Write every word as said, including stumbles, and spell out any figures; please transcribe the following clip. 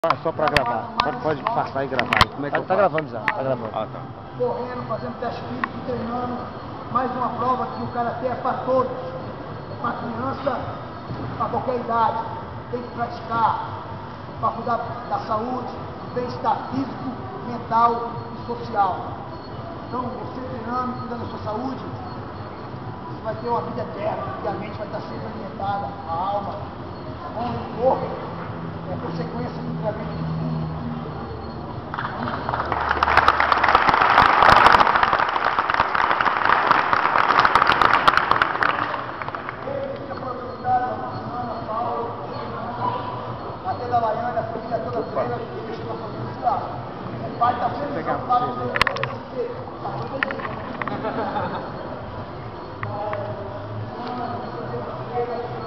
Ah, só para gravar. Pode, pode passar e gravar. Como é que tá, tá gravando já? Tá gravando. Ah, tá. Correndo, fazendo teste físico, treinando. Mais uma prova que o karatê é para todos. Para criança, para qualquer idade. Tem que praticar para cuidar da saúde, do bem-estar físico, mental e social. Então, você treinando, cuidando da sua saúde, você vai ter uma vida eterna, porque a mente vai estar sempre alimentada, a alma, tá bom? O corpo é consequência do treinamento de tudo. Até da Baiana, a família toda treina e deixa pra fazer lá. O pai tá sempre preocupado com você. Tá tudo bem.